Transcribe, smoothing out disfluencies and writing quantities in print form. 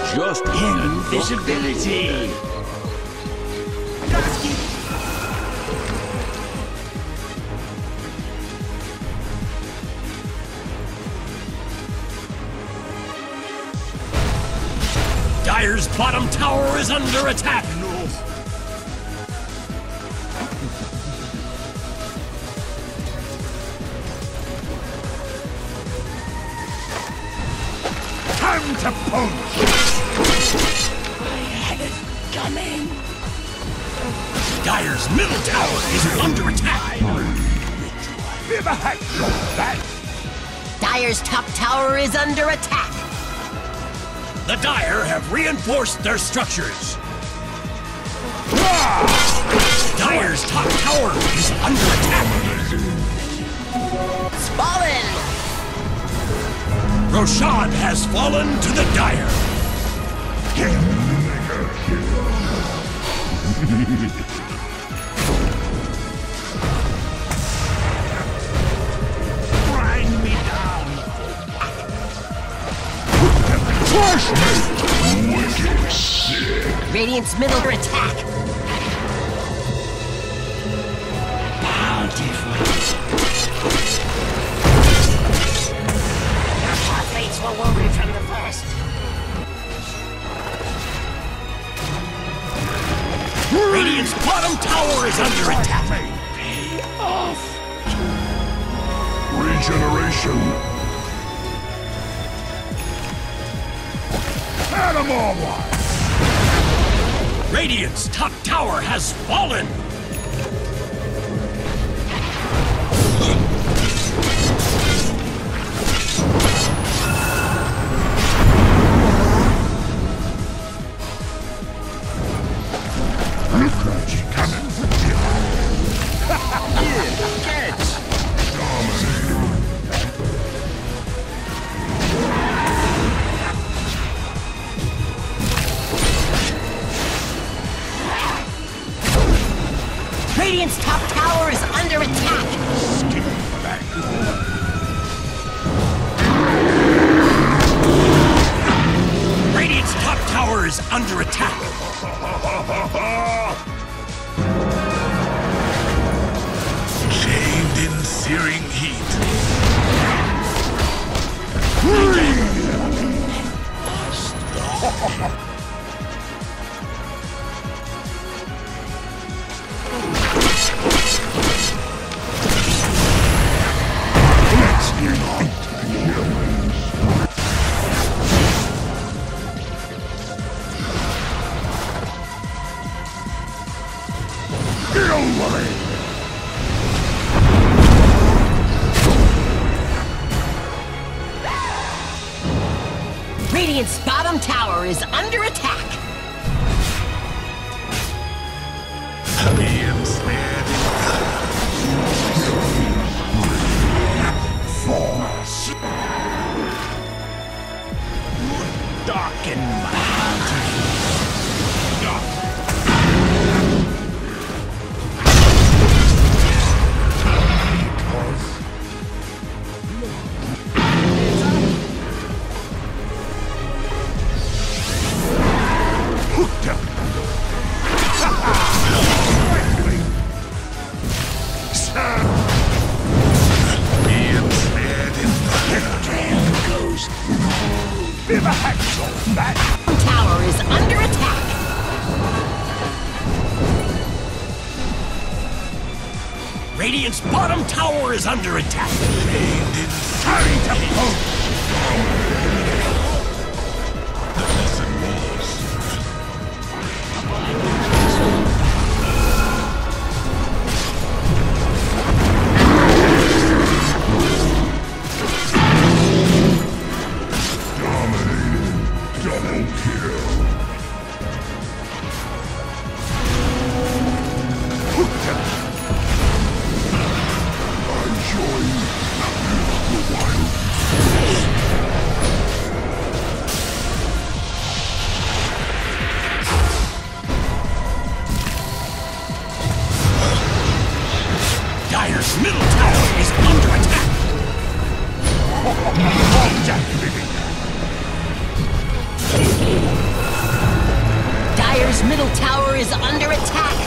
just invisibility. Dire's bottom tower is under attack. Time to punch! I had it coming. Dire's middle tower is under attack. Never had that. Dire's top tower is under attack. The Dire have reinforced their structures. Dire's top tower is under attack. It's fallen. Roshan has fallen to the Dire. Grind me down. Crush me! Wicked sick. Radiant's middle attack. Our fates were woven from the first. Radiant's bottom tower is under attack. pay off. Regeneration. Animal one. Radiant's top tower has fallen. Radiant's top tower is under attack. Radiant's top tower is under attack. Shaved in searing heat. Radiant's bottom tower is under attack. Being snared in force. Darken my Tower is under attack. Radiant's bottom tower is under attack. Time to punch. The lesson was. Double kill. Dire's middle tower is under attack. Jack, baby. Dire's middle tower is under attack.